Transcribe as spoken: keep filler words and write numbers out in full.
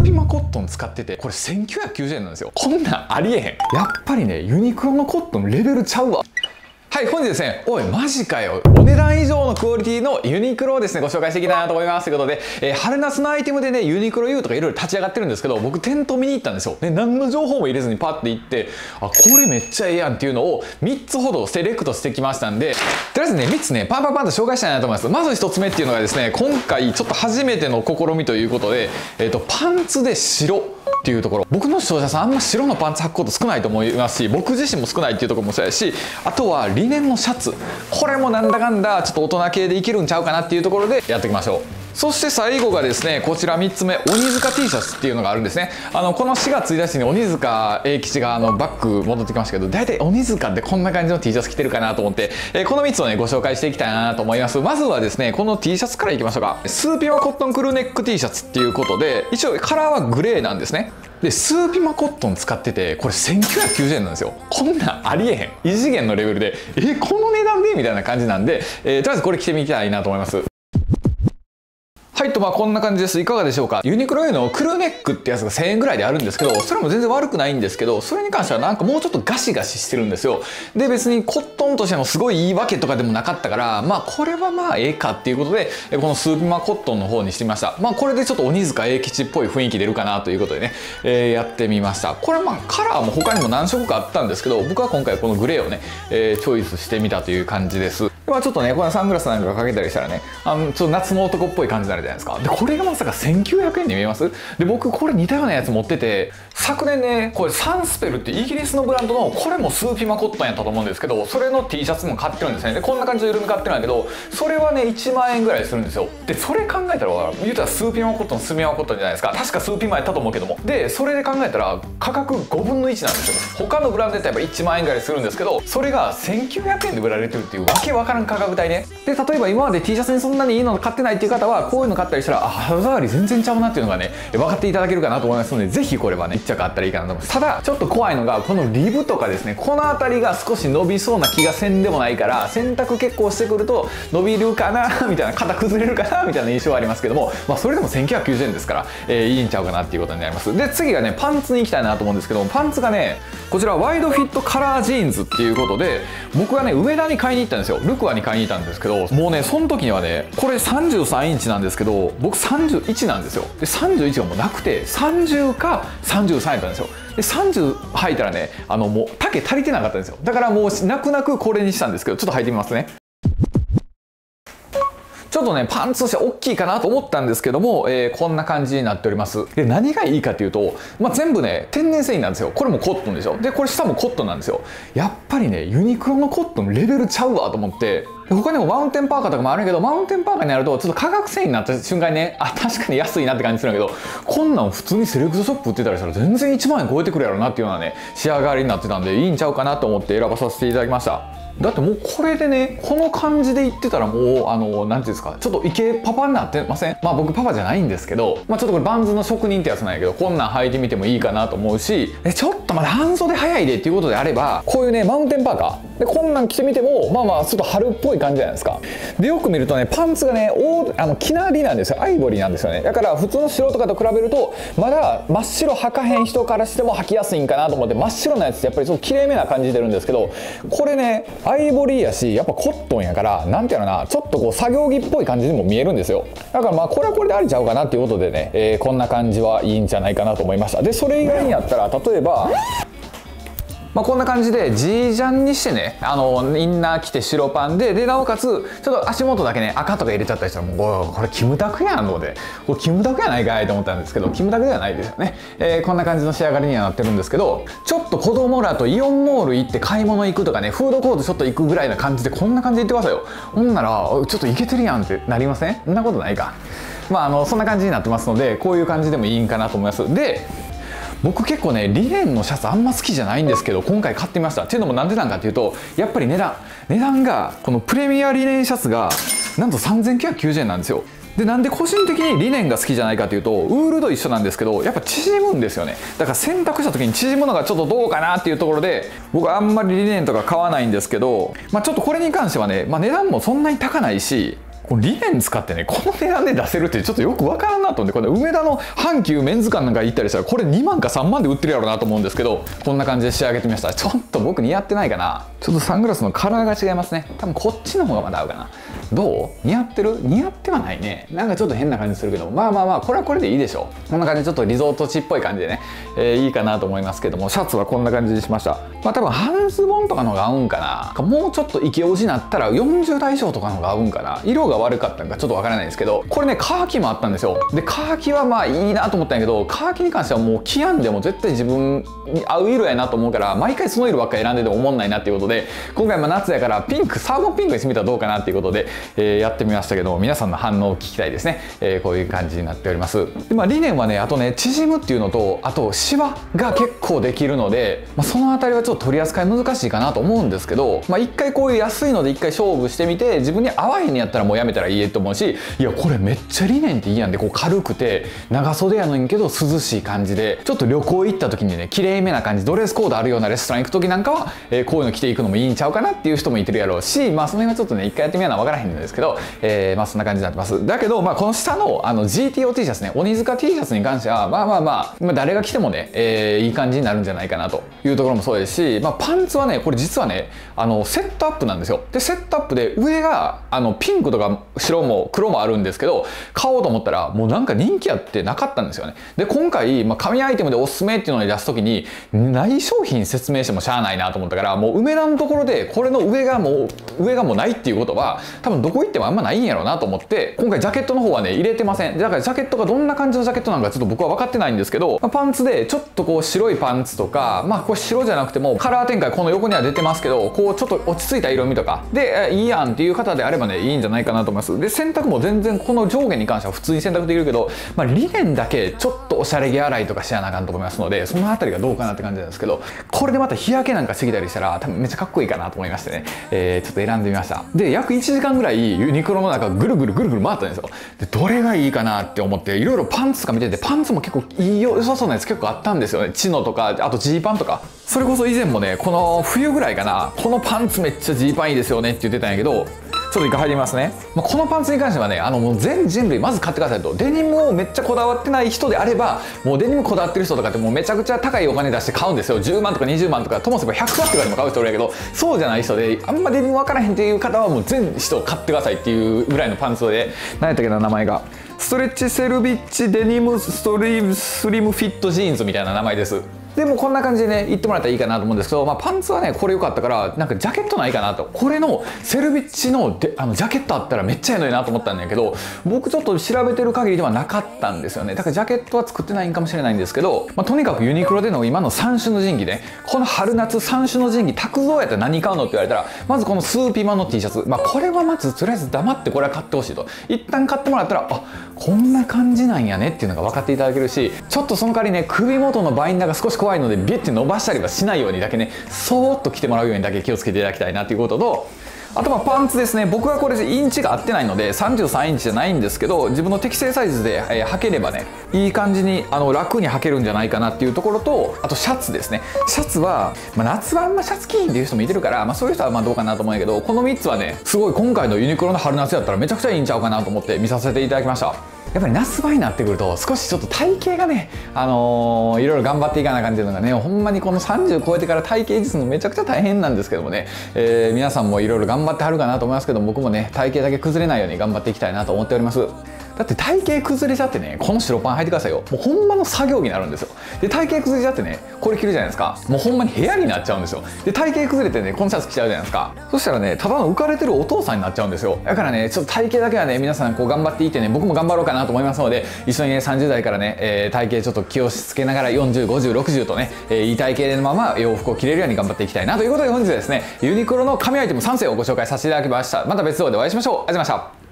ピマコットン使ってて、これせんきゅうひゃくきゅうじゅうえんなんですよ。こんなんありえへん。やっぱりね、ユニクロのコットンレベルちゃうわ。はい、本日ですね、おい、マジかよ。お値段以上のクオリティのユニクロをですね、ご紹介していきたいなと思います。ということで、えー、春夏のアイテムでね、ユニクロ ユー とかいろいろ立ち上がってるんですけど、僕、店頭見に行ったんですよ。で、何の情報も入れずにパッて行って、あ、これめっちゃええやんっていうのをみっつほどセレクトしてきましたんで、とりあえずね、みっつね、パンパンパンと紹介したいなと思います。まずひとつめっていうのがですね、今回ちょっと初めての試みということで、えっと、パンツで白。っていうところ、僕の視聴者さんあんま白のパンツ履くこと少ないと思いますし、僕自身も少ないっていうところもそうやし、あとはリネンのシャツ、これもなんだかんだちょっと大人系でいけるんちゃうかなっていうところでやっていきましょう。そして最後がですね、こちらみっつめ、鬼塚 T シャツっていうのがあるんですね。あのこのしがつついたちに鬼塚英吉があのバッグ戻ってきましたけど、大体鬼塚ってこんな感じの T シャツ着てるかなと思って、えー、このみっつをねご紹介していきたいなと思います。まずはですね、この T シャツからいきましょうか。スーピマコットンクルーネック T シャツっていうことで、一応カラーはグレーなんですね。でスーピマコットン使ってて、これせんきゅうひゃくきゅうじゅうえんなんですよ。こんなんありえへん。異次元のレベルで、えこの値段でみたいな感じなんで、えー、とりあえずこれ着てみたいなと思います。はいと、まあこんな感じです。いかがでしょうか。ユニクロ ユー のクルーネックってやつがせんえんぐらいであるんですけど、それも全然悪くないんですけど、それに関してはなんかもうちょっとガシガシしてるんですよ。で別にコットンとしてもすごいいいわけとかでもなかったから、まあこれはまあええかっていうことで、このスーピマコットンの方にしてみました。まあこれでちょっと鬼塚英吉っぽい雰囲気出るかなということでね、えー、やってみました。これまあカラーも他にも何色かあったんですけど、僕は今回このグレーをね、えー、チョイスしてみたという感じです。まあちょっとね、このサングラスなんかかけたりしたらね、あのちょっと夏の男っぽい感じになるじゃないですか。でこれがまさかせんきゅうひゃくえんに見えます？で僕これ似たようなやつ持ってて、昨年ねこれサンスペルってイギリスのブランドの、これもスーピマコットンやったと思うんですけど、それの T シャツも買ってるんですね。でこんな感じで緩み買ってるんだけど、それはねいちまんえんぐらいするんですよ。でそれ考えたら言うたらスーピマコットンスーピマコットンじゃないですか。確かスーピマやったと思うけども、でそれで考えたら価格ごぶんのいちなんですよ。他のブランドでやっぱいちまんえんぐらいするんですけど、それがせんきゅうひゃくえんで売られてるっていうわけわからん価格帯ね。で例えば今まで T シャツにそんなにいいの買ってないっていう方は、こういうの買ったりしたら、あ肌触り全然ちゃうなっていうのがね分かっていただけるかなと思いますので、ぜひこれはねいっちゃくあったらいいかなと思います。ただちょっと怖いのが、このリブとかですね、この辺りが少し伸びそうな気がせんでもないから、洗濯結構してくると伸びるかなみたいな、肩崩れるかなみたいな印象はありますけども、まあそれでもせんきゅうひゃくきゅうじゅうえんですから、えー、いいんちゃうかなっていうことになります。で次がねパンツに行きたいなと思うんですけど、パンツがねこちらワイドフィットカラージーンズっていうことで、僕がね上田に買いに行ったんですよ。ルクアに買いに行ったんですけど、もうねその時にはね、これさんじゅうさんインチなんですけど、僕さんじゅういちなんですよ。でさんじゅういちがもうなくて、さんじゅうかさんじゅうさんやったんですよ。でさんじゅう履いたらね、あのもう丈足りてなかったんですよ。だからもう泣く泣くこれにしたんですけど、ちょっと履いてみますね。ちょっとねパンツとして大きいかなと思ったんですけども、えー、こんな感じになっております。で何がいいかっていうと、まあ、全部ね天然繊維なんですよ。これもコットンでしょ。でこれ下もコットンなんですよ。やっぱりねユニクロのコットンレベルちゃうわと思って。で他にもマウンテンパーカーとかもあるけど、マウンテンパーカーになるとちょっと化学繊維になった瞬間にね、あ確かに安いなって感じするんだけど、こんなん普通にセレクトショップ売ってたりしたら全然いちまんえん超えてくるやろなっていうようなね仕上がりになってたんで、いいんちゃうかなと思って選ばさせていただきました。だってもうこれでねこの感じで言ってたら、もうあの何ていうんですか、ちょっとイケパパになってません？まあ僕パパじゃないんですけど、まあちょっとこれバンズの職人ってやつなんやけど、こんなん履いてみてもいいかなと思うし、えちょっとまだ半袖早いでっていうことであれば、こういうねマウンテンパーカーでこんなん着てみても、まあまあちょっと春っぽい感じじゃないですか。でよく見るとねパンツがねおあのきなりなんですよ。アイボリーなんですよね。だから普通の白とかと比べると、まだ真っ白履かへん人からしても履きやすいんかなと思って、真っ白なやつってやっぱりちょっときれいめな感じ出るんですけど、これねアイボリーやしやっぱコットンやから、なんていうのかな、ちょっとこう作業着っぽい感じにも見えるんですよ。だからまあこれはこれでありちゃうかなっていうことでね、えー、こんな感じはいいんじゃないかなと思いました。でそれ以外にやったら、例えばまあこんな感じでジージャンにしてね、あのインナー着て白パンで、でなおかつちょっと足元だけね赤とか入れちゃったりしたら、もうこれキムタクやんので、これキムタクやないかいと思ったんですけど、キムタクではないですよね。えー、こんな感じの仕上がりにはなってるんですけど、ちょっと子供らとイオンモール行って買い物行くとかね、フードコートちょっと行くぐらいな感じで、こんな感じで言ってくださいよ。ほんならちょっとイケてるやんってなりません？そんなことないか。まああのそんな感じになってますので、こういう感じでもいいんかなと思います。で僕結構ねリネンのシャツあんま好きじゃないんですけど、今回買ってみました。っていうのもなんでなんかっていうと、やっぱり値段値段がこのプレミアリネンシャツがなんとさんぜんきゅうひゃくきゅうじゅうえんなんですよ。でなんで個人的にリネンが好きじゃないかというと、ウールと一緒なんですけど、やっぱ縮むんですよね。だから洗濯した時に縮むのがちょっとどうかなっていうところで、僕はあんまりリネンとか買わないんですけど、まあ、ちょっとこれに関してはね、まあ、値段もそんなに高ないし、 このリネン使ってねこの値段で出せるってちょっとよくわからんなと思って、これ梅田の阪急メンズ館なんか行ったりしたらこれにまんかさんまんで売ってるやろうなと思うんですけど、こんな感じで仕上げてみました。ちょっと僕似合ってないかな。ちょっとサングラスのカラーが違いますね。多分こっちの方がまだ合うかな。どう？似合ってる？似合ってはないね。なんかちょっと変な感じするけど、まあまあまあこれはこれでいいでしょう。こんな感じでちょっとリゾート地っぽい感じでね、えー、いいかなと思いますけども、シャツはこんな感じにしました。まあ多分半ズボンとかの方が合うんかな。もうちょっとイケオジになったらよんじゅうだい以上とかの方が合うんかな。色が悪かったんかちょっとわからないですけど、これねカーキもあったんですよ。でカーキはまあいいなと思ったんやけど、カーキに関してはもうキアンでも絶対自分に合う色やなと思うから、毎回その色ばっかり選んでても思んないなっていうことで、今回まあ夏やからピンク、サーモンピンクにしてみたらどうかなっていうことで、えー、やってみましたけど、皆さんの反応を聞きたいですね。えー、こういう感じになっております。でまあリネンはね、あとね縮むっていうのと、あとシワが結構できるので、まあ、そのあたりはちょっと取り扱い難しいかなと思うんですけど、まあ一回こういう安いので一回勝負してみて、自分に合わへんにやったらもうやめたらいいと思うし、いやこれめっちゃリネンっていいやんで、こう軽くて長袖やのにけど涼しい感じで、ちょっと旅行行った時にね綺麗めな感じ、ドレスコードあるようなレストラン行く時なんかは、えー、こういうの着ていくのもいいんちゃうかなっていう人もいてるやろうし、まあその辺はちょっとね一回やってみようのは分からへんんですけど、えー、まあそんな感じになってます。だけどまあこの下のあの ジーティーオー T シャツね、鬼塚 T シャツに関してはまあまあまあ、まあ、誰が着てもね、えー、いい感じになるんじゃないかなというところもそうですし、まあ、パンツはねこれ実はねあのセットアップなんですよ。でセットアップで上があのピンクとか白も黒もあるんですけど、買おうと思ったらもうなんか人気あってなかったんですよね。で今回、まあ、紙アイテムでおすすめっていうのに出す時にない商品説明してもしゃあないなと思ったから、もう梅田のところでこれの上がもう上がもうないっていうことは多分どこ行ってもあんまないんやろうなと思って、今回ジャケットの方はね入れてません。だからジャケットがどんな感じのジャケットなのかちょっと僕は分かってないんですけど、まあ、パンツでちょっとこう白いパンツとか、まあこれ白じゃなくてもカラー展開この横には出てますけど、こうちょっと落ち着いた色味とかでいいやんっていう方であればねいいんじゃないかなと思います。で洗濯も全然この上下に関しては普通に洗濯できるけど、まあ、リネンだけちょっとおしゃれ着洗いとかしやなあかんと思いますので、そのあたりがどうかなって感じなんですけど、これでまた日焼けなんかしてきたりしたら多分めっちゃかっこいいかなと思いましてね、えー、ちょっと選んでみました。で約いちじかんぐらいユニクロの中ぐるぐるぐるぐる回ったんですよ。でどれがいいかなって思っていろいろパンツとか見てて、パンツも結構いいよ良さそうなやつ結構あったんですよね。チノとかあとジーパンとか、それこそ以前もねこの冬ぐらいかな、このパンツめっちゃジーパンいいですよねって言ってたんやけど、ちょっと一回入りますね。まあ、このパンツに関してはね、あのもう全人類まず買ってくださいと。デニムをめっちゃこだわってない人であれば、もうデニムこだわってる人とかってもうめちゃくちゃ高いお金出して買うんですよ。じゅうまんとかにじゅうまんとか、ともすればひゃくまんとかでも買う人おるんやけど、そうじゃない人であんまデニム分からへんっていう方はもう全人買ってくださいっていうぐらいのパンツで、何やったっけな名前が、ストレッチセルビッチデニムストリームスリムフィットジーンズみたいな名前です。でもこんな感じでね言ってもらったらいいかなと思うんですけど、まあ、パンツはねこれ良かったからなんかジャケットないかなと、これのセルビッチのであのジャケットあったらめっちゃいいのになと思ったんだけど、僕ちょっと調べてる限りではなかったんですよね。だからジャケットは作ってないんかもしれないんですけど、まあ、とにかくユニクロでの今のさん種の神器ね、この春夏さん種の神器卓造やったら何買うのって言われたら、まずこのスーピーマンの T シャツ、まあ、これはまずとりあえず黙ってこれは買ってほしいと。一旦買ってもらったらあこんな感じなんやねっていうのが分かっていただけるし、ちょっとその代わりね首元のバインダーが少し怖いのでビュッて伸ばしたりはしないようにだけね、そーっと着てもらうようにだけ気をつけていただきたいなということと、あとまあパンツですね。僕はこれインチが合ってないのでさんじゅうさんインチじゃないんですけど、自分の適正サイズで、えー、履ければねいい感じにあの楽に履けるんじゃないかなっていうところと、あとシャツですね。シャツは、まあ、夏はあんまシャツ着ひんっていう人もいてるから、まあ、そういう人はまあどうかなと思うんやけど、このみっつはねすごい今回のユニクロの春夏やったらめちゃくちゃいいんちゃうかなと思って見させていただきました。やっぱり夏場になってくると少しちょっと体型がね、あのー、いろいろ頑張っていかなあかんっていうのがね、ほんまにこのさんじゅう超えてから体型維持するのめちゃくちゃ大変なんですけどもね、えー、皆さんもいろいろ頑張ってはるかなと思いますけど、僕もね体型だけ崩れないように頑張っていきたいなと思っております。だって体型崩れちゃってねこの白パン履いてくださいよ、もうほんまの作業着になるんですよ。で体型崩れちゃってねこれ着るじゃないですか、もうほんまに部屋になっちゃうんですよ。で体型崩れてねこのシャツ着ちゃうじゃないですか、そしたらねただの浮かれてるお父さんになっちゃうんですよ。だからねちょっと体型だけはね皆さんこう頑張っていってね、僕も頑張ろうかなと思いますので、一緒にねさんじゅう代からね、えー、体型ちょっと気をつけながらよんじゅう、ごじゅう、ろくじゅうとね、えー、いい体型のまま洋服を着れるように頑張っていきたいなということで、本日はですねユニクロの神アイテムさんせいをご紹介させていただきました。また別動画でお会いしましょう。ありがとうございました。